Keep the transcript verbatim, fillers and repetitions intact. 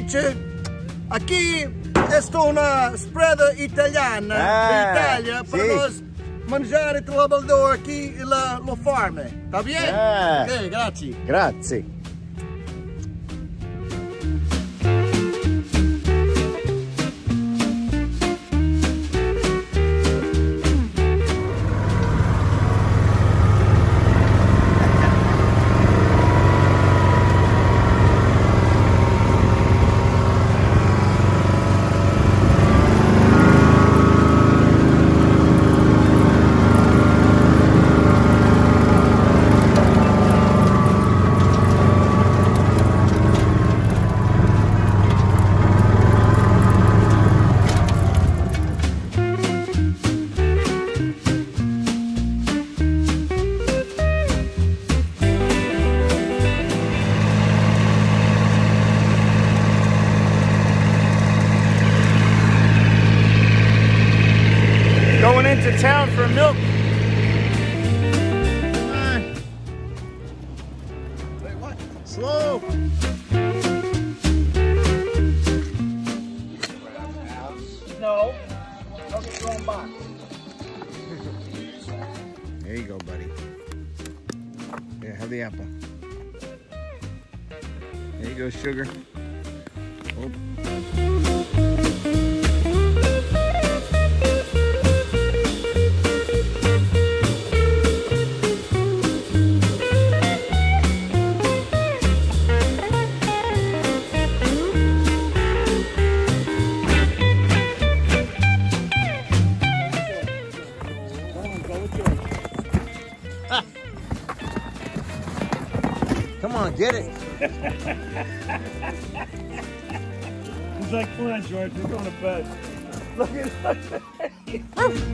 dice, aqui esta é uma spread italiana ah, de Itália para sì. nós mangiare il trabalhador aqui e la, lo farme. Tá bem? Ah, ok, grazie. Grazie. Going into town for milk. Wait, what? Slow. No. Don't go on back. There you go, buddy. Yeah, have the apple. There you go, sugar. Oh. Come on, get it. He's like, come on, George, we're going to bed. Look at that.